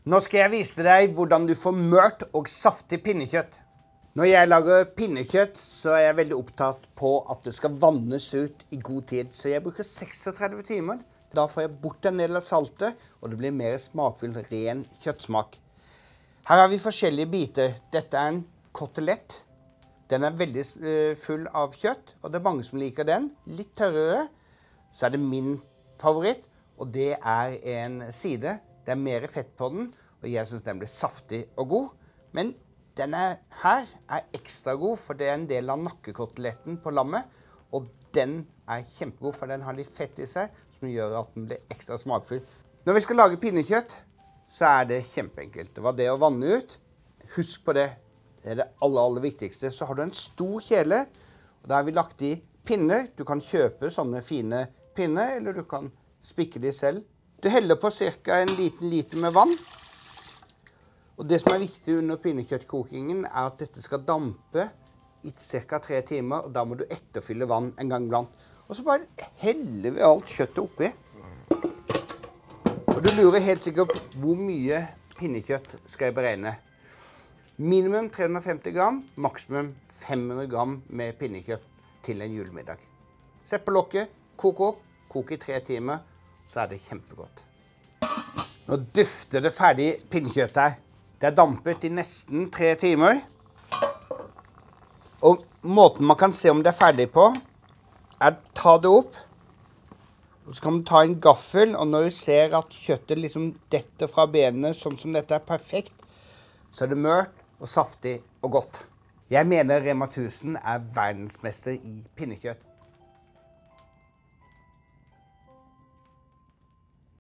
Nå skal jeg vise deg hvordan du får mørt og saftig pinnekjøtt. Når jeg lager pinnekjøtt, så er jeg veldig opptatt på at det skal vannes ut i god tid. Så jeg bruker 36 timer. Da får jeg bort en del av saltet, og det blir mer smakfull, ren kjøttsmak. Her har vi forskjellige biter. Dette er en kotelett. Den er veldig full av kjøtt, og det er mange som liker den. Litt tørrere. Så er det min favoritt, og det er en side. Det er mer fett på den, og jeg synes den blir saftig og god. Men denne her er ekstra god, for det er en del av nakkekoteletten på lammet. Og den er kjempegod, for den har litt fett i seg, som gjør at den blir ekstra smakfull. Når vi skal lage pinnekjøtt, så er det kjempeenkelt. Det var det å vanne ut. Husk på det. Det er det aller viktigste. Så har du en stor kjele, og da har vi lagt i pinner. Du kan kjøpe sånne fine pinner, eller du kan spikke de selv. Du heller på ca. en liten liter med vann. Og det som er viktig under pinnekjøttkokingen er at dette skal dampe i ca. 3 timer, og da må du etterfylle vann en gang blant. Og så bare heller vi alt kjøttet oppi. Og du lurer helt sikkert på hvor mye pinnekjøtt skal jeg beregne. Minimum 350 gram, maksimum 500 gram med pinnekjøtt til en julemiddag. Sett på lokket, kok opp, kok i 3 timer, så er det kjempegodt. Nå dufter det ferdig pinnekjøtt her. Det er dampet i nesten 3 timer. Og måten man kan se om det er ferdig på, er å ta det opp. Og så kan man ta en gaffel, og når du ser at kjøttet liksom detter fra benene, sånn som dette er perfekt, så er det mørt og saftig og godt. Jeg mener Rema 1000 er verdensmester i pinnekjøtt.